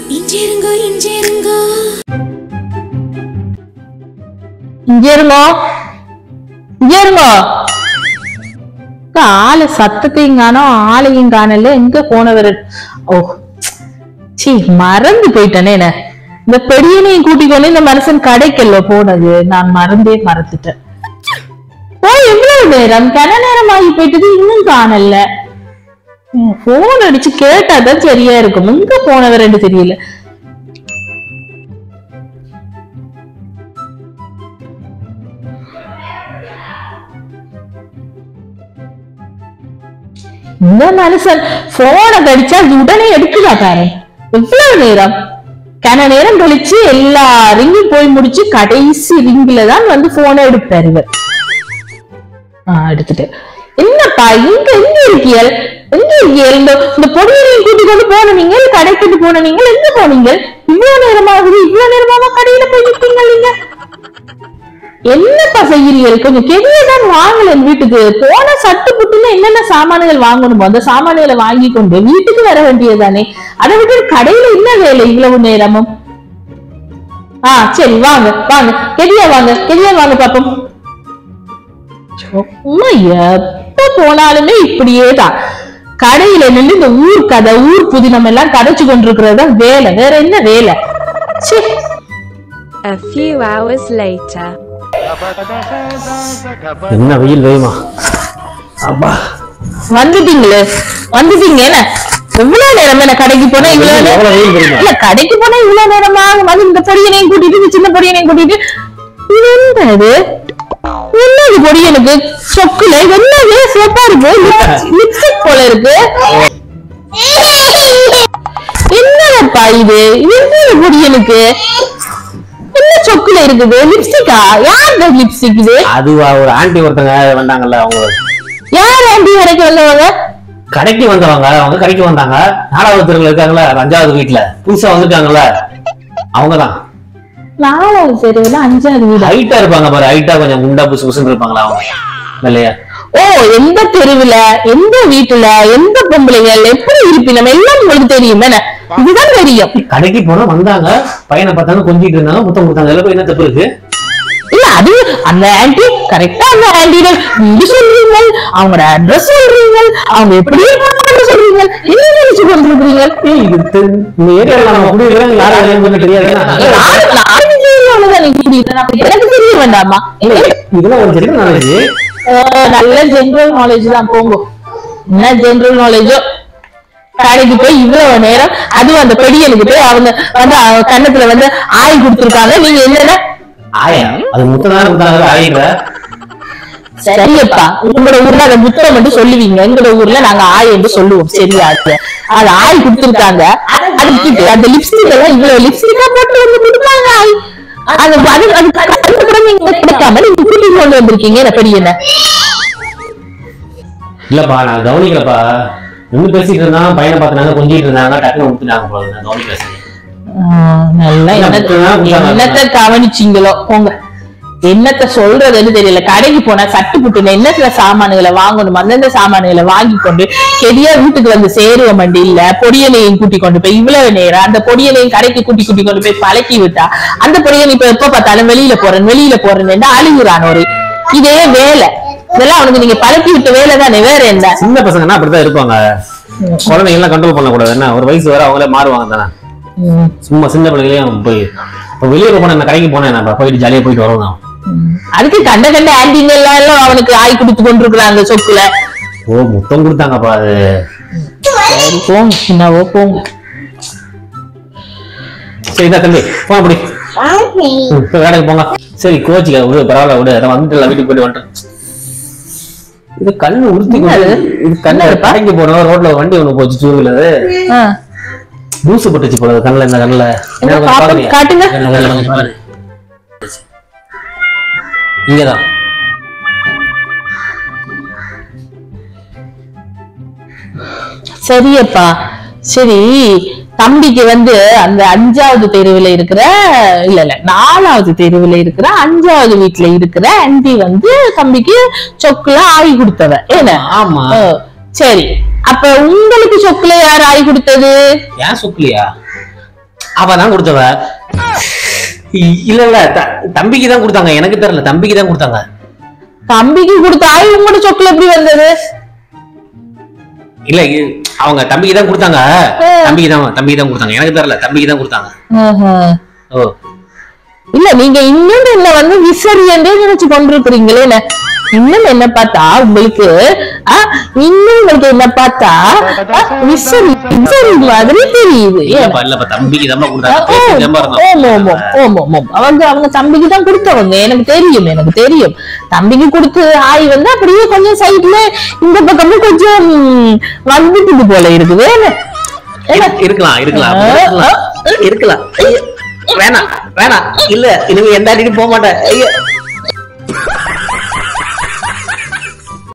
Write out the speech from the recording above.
ஆளு சத்தத்தையும் காணோம், ஆளையும் காணல. எங்க போனவர்? ஓ சி, மறந்து போயிட்டேனே. இந்த பெரியனையும் கூட்டிக்கொண்டு இந்த மனுஷன் கடைக்கல்ல போனது நான் மறந்துட்டேன். ஓ எவ்வளவு நேரம், கன நேரம் ஆகி போயிட்டது, இன்னும் காணல. போன் அடிச்சு கேட்டாதான் சரியா இருக்கும். எங்க போனவர் தெரியல. இந்த மனுஷன் போனை கடிச்சா உடனே எடுக்குதா பாரு. எவ்வளவு நேரம், கன நேரம் கழிச்சு எல்லா ரிங்கும் போய் முடிச்சு கடைசி ரிங்ல தான் போனை எடுப்பாரு இவர். எடுத்துட்டு என்னப்பா இங்க எங்க இருக்கியல், எங்க இருக்கியல்? இந்த பொடியனையும் கூட்டி கொண்டு போன நீங்க, கடைக்கிட்டு போன நீங்க எங்க போனீங்க? இவ்வளவு நேரமாகுது, இவ்வளவு நேரமா கடையில போய் நிற்பீங்க நீங்க? என்னப்பா செய்யறீர்கள்? கொஞ்சம் கெவியதான் வாங்கல வீட்டுக்கு. போன சட்டு புட்டுல என்னென்ன சாமான்கள் வாங்கணுமோ அந்த சாமான்களை வாங்கி கொண்டு வீட்டுக்கு வர வேண்டியதானே. அதை விட்டு கடையில என்ன வேலை இவ்வளவு நேரமும்? சரி வாங்க வாங்க, கெவியா வாங்க, கெவியா வாங்க பாப்போம். எப்ப போனாலுமே இப்படியேதான். கடையில நின்று இந்த ஊர் கதை, ஊர் புதினம் எல்லாம் கதைச்சு கொண்டிருக்கிறதா வேலை, வேற என்ன வேலை? A few hours later. என்ன வெயில் வேமா? அப்பா வந்துட்டீங்களே, வந்துட்டீங்க. என்ன எவ்வளவு நேரம் என்ன கடைக்கு போனா இவ்வளவு நேரம்? இல்ல கடைக்கு போனா இவ்வளவு நேரமா? வந்து இந்த பொடியனையும் கூட்டிட்டு, சின்ன பொடியனையும் கூட்டிட்டு, என்னது என்னது பொடியனுக்கு சொக்குல என்னது சிவப்பா இருக்கு, லிப்ஸ்டிக் போல இருக்கு. என்னப்பா இது? என்னது பொடியனுக்கு என்ன சொக்குல இருக்குது? லிப்ஸ்டிக்கா? யாரு லிப்ஸ்டிக் இது? அதுவா ஒரு ஆண்டி ஒருத்தங்க வந்தாங்கல்ல, அவங்க. யார் ஆண்டி கடைக்கு வந்தவங்க? கடைக்கு வந்தவங்க, அவங்க கடைக்கு வந்தாங்க. 4வது தெருவில் இருக்காங்களா, 5வது வீட்டுல புதுசா வந்துருக்காங்கல்ல, அவங்கதான். 4வது தெருவுல 5வது வீடு. ஹைட்டா இருப்பாங்க பாரு, ஹைட்டா கொஞ்சம் குண்டா புசு புசுன்னு இருப்பாங்களா அவங்க, இல்லையா? ஓ, எந்த தெருவுல, எந்த வீட்டுல, எந்த பொம்பளைகள், எப்படி இருப்பினம் எல்லாம் உங்களுக்கு தெரியும். இதுதான் தெரியும். கடைக்கு போனா வந்தாங்க, பையனை பார்த்தாங்க, கொஞ்சிட்டு இருந்தாங்க, முத்தம் கொடுத்தாங்க. எல்லாம் என்ன தப்பு இருக்கு? இல்ல அது அந்த ஆன்டி கரெக்டா, அந்த ஆன்டிட வீடு சொல்றீங்க, அவங்களோட அட்ரஸ் சொல்றீங்க, அவங்க எப்படி சொல்றீங்க, என்ன நினைச்சு கொண்டிருக்கிறீங்க? இந்த ஏரியால நம்ம குடியிருக்கிறோம், யாரும் தெரியாது. எனக்கு தெரிய வேண்டாமா? இதெல்லாம் ஒரு ஜெனரல் நாலேஜ். நல்ல ஜெனரல் நாலேஜ் தான். போங்க, என்ன ஜெனரல் நாலேஜோ. கடைக்கு போய் இவ்வளவு நேரம், அதுவும் அந்த பெரியனுக்கு போய் அவங்க வந்து கண்ணத்துல வந்து ஆய் கொடுத்துருக்காங்க. நீங்க என்னன்னா ஆயா? அது முத்தம் கொடுத்தாங்க ஆயிர. சரியப்பா, உங்களோட ஊர்ல அதை முத்தம் மட்டும் சொல்லுவீங்க, எங்களோட ஊர்ல நாங்க ஆய் என்று சொல்லுவோம். சரியா? அது ஆய் கொடுத்துருக்காங்க. அதுக்கு அந்த லிப்ஸ்டிக் எல்லாம் இவ்வளவு லிப்ஸ்டிக்கா போட்டு வந்து கொடுப்பாங்க ஆய். அது கூட நீங்க கிடைக்காம நீங்க கூட்டிட்டு கொண்டு வந்திருக்கீங்க பெரியன. இல்லப்பா, நான் கவனிக்கலப்பா. இன்னும் பேசிட்டு இருந்தாங்க, பையனை பார்த்தாங்க, கொஞ்சிட்டு இருந்தாங்க, டக்குனு விட்டுட்டாங்க போல. நான் கவனிக்கல. நல்லா என்னத்த கவனிச்சீங்களோ போங்க. என்னத்த சொல்றதுன்னு தெரியல. கடைக்கு போனா சட்டு புட்டு என்னத்துல சாமான்களை வாங்கணும், அந்தந்த சாமான்களை வாங்கி கொண்டு கெடியா வீட்டுக்கு வந்து சேருவ மண்டி இல்ல. பொடியனையும் கூட்டி கொண்டு போய் இவ்வளவு நேரம் அந்த பொடியனையும் கடைக்கு கூட்டி கொண்டு போய் பழக்கி விட்டா அந்த பொடியனை இப்ப எப்ப பார்த்தாலும் வெளியில போறேன்னு அழுகுறான். ஒரு இதே வேலை இதெல்லாம் அவனுக்கு நீங்க பழக்கி விட்ட வேலை தானே, வேற என்ன? சின்ன பசங்கன்னா அப்படித்தான் இருப்பாங்க. குழந்தைங்க எல்லாம் கண்ட்ரோல் பண்ண கூடாது. என்ன ஒரு வயசு வர அவங்களே மாறுவாங்க தானே. சும்மா சின்ன பிள்ளைகளையும் போய் வெளியே போனேன், கடைக்கு போனேன், போயிட்டு ஜாலியா போயிட்டு வருவோம். அதுக்கு கண்ட ஆன்டிங்க எல்லாம் அவனுக்கு ஆய் கொடுத்து கொண்டிருக்கிறாங்க சொக்குல. ஓ, முத்தம் கொடுத்தாங்கப்பா. அது போங்க, சின்னவோ போங்க. சரிதான் தம்பி, போங்க அப்படி வேலைக்கு போங்க. சரி, கோச்சிக்க விடு, பரவாயில்ல விடு. அதை வந்துட்டு வீட்டுக்கு போயிட்டு வந்துட்டேன். இது கண்ணு உறுத்தி இது கண்ணு கடைக்கு போனோம், ரோட்ல வண்டி ஒண்ணு போச்சு, டூ வீலரு தூசு பட்டுச்சு போல கண்ணுல. இந்த கண்ணுல காட்டுங்க. இங்கதான் சரியப்பா. சரி, தம்பிக்கு வந்து அந்த 5வது தெருவுல இருக்கிற இல்ல 4வது தெருவுல இருக்கிற 5வது வீட்டுல இருக்கிற ஆன்டி வந்து தம்பிக்கு சொக்குல ஆய் கொடுத்தவ. ஏன்னா ஆமா, சரி. அப்ப உங்களுக்கு சொக்குல யார் ஆய் கொடுத்தது? ஏன் சொக்குலையா? அவதான் கொடுத்தவ. இல்ல இல்ல தம்பிக்கு தான் கொடுத்தாங்க, எனக்கு தெரியல, தம்பிக்கு தான் கொடுத்தாங்க. தம்பிக்கு கொடுத்த ஆய் உங்களோட சொக்குல எப்படி வந்தது? இல்ல அவங்க தம்பிக்கு தான் கொடுத்தாங்க, தம்பிக்கு தான் கொடுத்தாங்க, எனக்கு தெரியல, தம்பிக்கு தான் கொடுத்தாங்க. ஓ இல்ல நீங்க இன்னும் என்ன வந்து விசரி என்றே நினைச்சு கொண்டிருக்கிறீங்களே. இன்னும் என்ன பார்த்தா உங்களுக்கு இன்னும் உங்களுக்கு என்ன பார்த்தா விசரி விசரி மாதிரி தெரியுது. அவங்க தம்பிக்கு தான் கொடுத்தவங்க, எனக்கு தெரியும். தம்பிக்கு கொடுத்து ஆய் வந்து அப்படியே கொஞ்சம் சைட்ல இந்த பக்கமும் கொஞ்சம் வந்துட்டு போல இருக்குது. இருக்கலாம். வேணாம் இல்ல இனிமே எந்த அடிக்கும் போக மாட்டேன்.